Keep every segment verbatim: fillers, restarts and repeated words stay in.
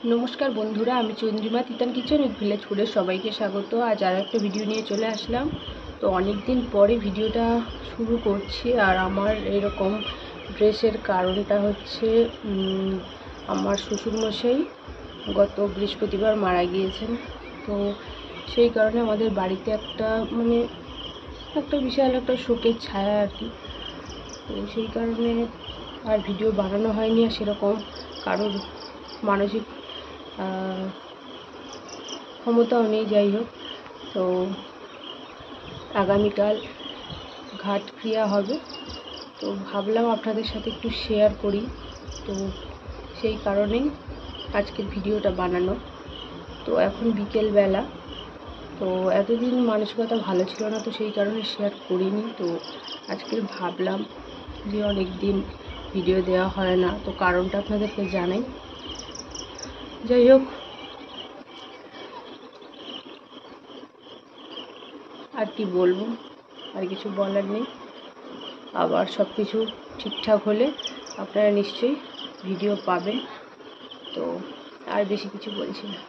নমস্কার বন্ধুরা, আমি Chandrima Titan kitchen with village ফুডের সবাইকে স্বাগত। আজ আর একটা ভিডিও নিয়ে চলে আসলাম। তো অনেক দিন পরে ভিডিওটা শুরু করছি। আর আমার এরকম ড্রেসের কারণটা হচ্ছে আমার শ্বশুরমশাই গত বৃহস্পতিবার মারা গিয়েছেন। তো সেই কারণে আমাদের বাড়িতে একটা মানে একটা বিশাল একটা শোকের ছায়া আর কি। তো সেই কারণে আর ভিডিও বানানো হয়নি। আর সেরকম কারোর মানসিক ক্ষমতাও নেই। যাই হোক, তো আগামীকাল ঘাট ক্রিয়া হবে, তো ভাবলাম আপনাদের সাথে একটু শেয়ার করি। তো সেই কারণেই আজকের ভিডিওটা বানানো। তো এখন বিকেলবেলা, তো এতদিন মানসিকতা ভালো ছিল না, তো সেই কারণে শেয়ার করিনি। তো আজকে ভাবলাম যে অনেক দিন ভিডিও দেওয়া হয় না, তো কারণটা আপনাদেরকে জানাই। যাই হোক, আর কি বলবো, আর কিছু বলার নেই। আবার সব কিছু ঠিকঠাক হলে আপনারা নিশ্চয়ই ভিডিও পাবেন। তো আর বেশি কিছু বলছি না।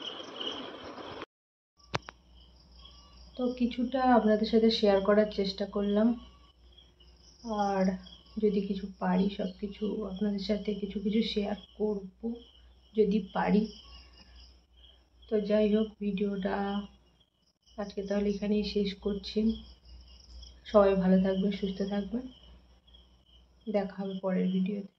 তো কিছুটা আপনাদের সাথে শেয়ার করার চেষ্টা করলাম, আর যদি কিছু পারি সব কিছু আপনাদের সাথে কিছু কিছু শেয়ার করব যদি পারি। তো যাই হোক, ভিডিওটা আজকে তাহলে এখানেই শেষ করছি। সবাই ভালো থাকবেন, সুস্থ থাকবেন, দেখা হবে পরের ভিডিওতে।